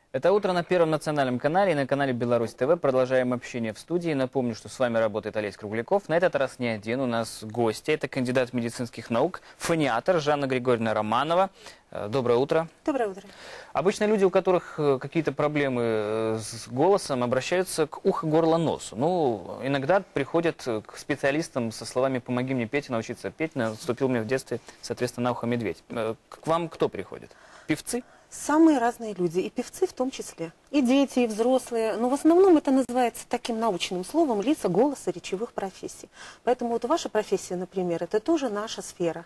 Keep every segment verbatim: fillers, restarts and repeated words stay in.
Это «Утро» на Первом национальном канале и на канале Беларусь ТВ. Продолжаем общение в студии. Напомню, что с вами работает Олесь Кругляков. На этот раз не один, у нас гости. Это кандидат медицинских наук, фониатор Жанна Григорьевна Романова. Доброе утро. Доброе утро. Обычно люди, у которых какие-то проблемы с голосом, обращаются к ухо, горло, носу. Ну, иногда приходят к специалистам со словами «помоги мне петь, научиться петь». Наступил мне в детстве, соответственно, на ухо медведь. К вам кто приходит? Певцы? Самые разные люди, и певцы в том числе. И дети, и взрослые. Но в основном это называется таким научным словом лица голоса речевых профессий. Поэтому вот ваша профессия, например, это тоже наша сфера.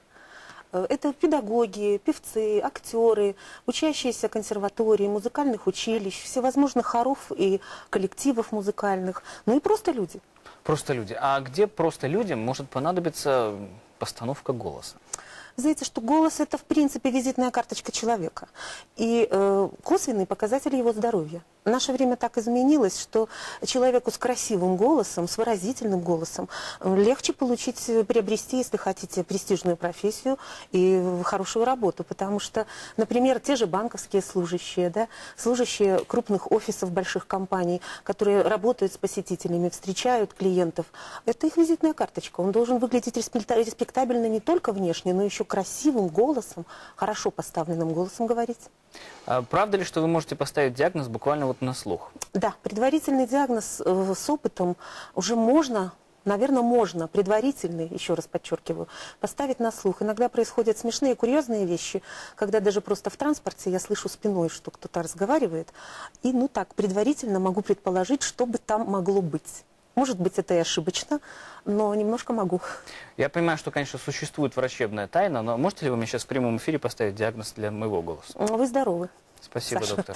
Это педагоги, певцы, актеры, учащиеся консерватории, музыкальных училищ, всевозможных хоров и коллективов музыкальных, ну и просто люди. Просто люди. А где просто людям может понадобиться постановка голоса? Знаете, что голос – это, в принципе, визитная карточка человека и э, косвенный показатель его здоровья. В наше время так изменилось, что человеку с красивым голосом, с выразительным голосом легче получить, приобрести, если хотите, престижную профессию и хорошую работу. Потому что, например, те же банковские служащие, да, служащие крупных офисов больших компаний, которые работают с посетителями, встречают клиентов, это их визитная карточка. Он должен выглядеть респектабельно не только внешне, но еще красивым голосом, хорошо поставленным голосом говорить. А правда ли, что вы можете поставить диагноз буквально вот на слух? Да, предварительный диагноз э, с опытом уже можно, наверное, можно, предварительный, еще раз подчеркиваю, поставить на слух. Иногда происходят смешные, курьезные вещи, когда даже просто в транспорте я слышу спиной, что кто-то разговаривает, и ну так, предварительно могу предположить, что бы там могло быть. Может быть, это и ошибочно, но немножко могу. Я понимаю, что, конечно, существует врачебная тайна, но можете ли вы мне сейчас в прямом эфире поставить диагноз для моего голоса? Вы здоровы. Спасибо, Саша, доктор. да.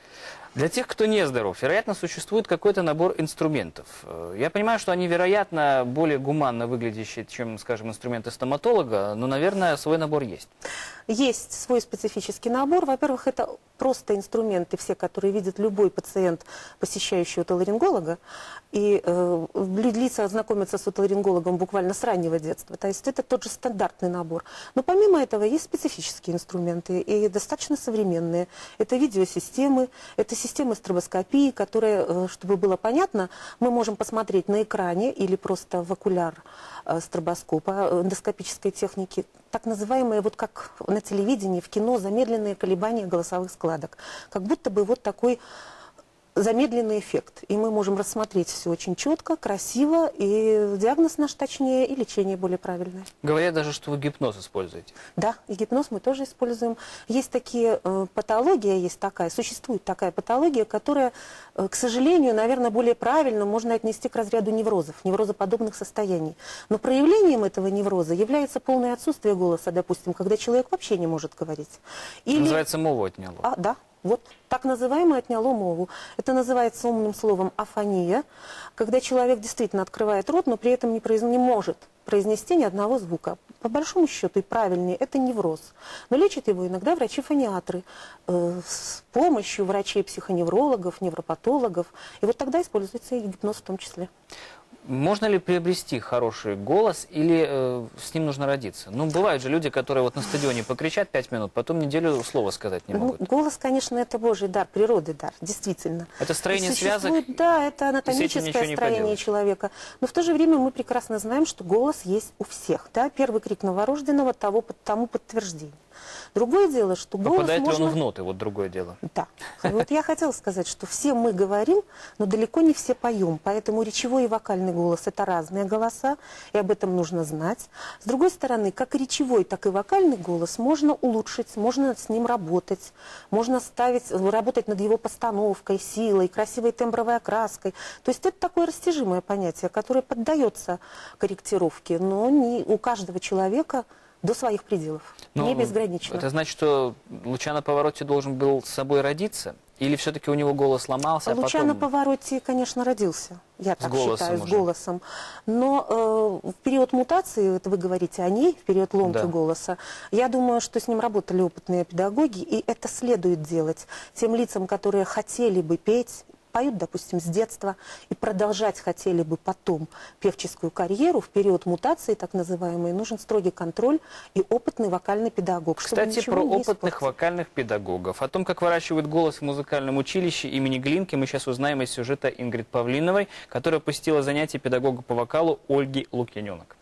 Для тех, кто не здоров, вероятно, существует какой-то набор инструментов. Я понимаю, что они, вероятно, более гуманно выглядящие, чем, скажем, инструменты стоматолога, но, наверное, свой набор есть. Есть свой специфический набор. Во-первых, это просто инструменты, все, которые видит любой пациент, посещающий отоларинголога. И э, лица знакомятся с отоларингологом буквально с раннего детства. То есть это тот же стандартный набор. Но помимо этого есть специфические инструменты, и достаточно современные. Это видеосистемы, это системы стробоскопии, которые, чтобы было понятно, мы можем посмотреть на экране или просто в окуляр э, стробоскопа, эндоскопической техники, так называемые, вот как на телевидении, в кино, замедленные колебания голосовых складок. Как будто бы вот такой замедленный эффект. И мы можем рассмотреть все очень четко, красиво, и диагноз наш точнее, и лечение более правильное. Говорят даже, что вы гипноз используете. Да, и гипноз мы тоже используем. Есть такие э, патология, есть такая, существует такая патология, которая, э, к сожалению, наверное, более правильно можно отнести к разряду неврозов, неврозоподобных состояний. Но проявлением этого невроза является полное отсутствие голоса, допустим, когда человек вообще не может говорить. Или... Называется мову отняло. А, да. Вот так называемое отняло мову. Это называется умным словом афония, когда человек действительно открывает рот, но при этом не, произ... не может произнести ни одного звука. По большому счету и правильнее, это невроз. Но лечат его иногда врачи-фониатры э, с помощью врачей-психоневрологов, невропатологов. И вот тогда используется и гипноз в том числе. Можно ли приобрести хороший голос или э, с ним нужно родиться? Ну, бывают же люди, которые вот на стадионе покричат пять минут, потом неделю слова сказать не могут. Ну, голос, конечно, это Божий дар, природы дар, действительно. Это строение связок? Да, это анатомическое строение человека. Но в то же время мы прекрасно знаем, что голос есть у всех. Да? Первый крик новорожденного того, тому подтверждение. Другое дело, что голос Попадает можно... ли он в ноты, вот другое дело. Да. Вот я хотела сказать, что все мы говорим, но далеко не все поем. Поэтому речевой и вокальный голос – это разные голоса, и об этом нужно знать. С другой стороны, как и речевой, так и вокальный голос можно улучшить, можно с ним работать, можно ставить, работать над его постановкой, силой, красивой тембровой окраской. То есть это такое растяжимое понятие, которое поддается корректировке, но не у каждого человека до своих пределов, но не безгранично. Это значит, что Луча на повороте должен был с собой родиться? Или все-таки у него голос сломался, а Луча потом... на повороте, конечно, родился, я так считаю, с уже. голосом. Но э, в период мутации, это вы говорите о ней, в период ломки да. голоса, я думаю, что с ним работали опытные педагоги, и это следует делать тем лицам, которые хотели бы петь, поют, допустим, с детства и продолжать хотели бы потом певческую карьеру, в период мутации, так называемой, нужен строгий контроль и опытный вокальный педагог. Кстати, про опытных вокальных педагогов. О том, как выращивают голос в музыкальном училище имени Глинки, мы сейчас узнаем из сюжета Ингрид Павлиновой, которая посетила занятия педагога по вокалу Ольги Лукьяненок.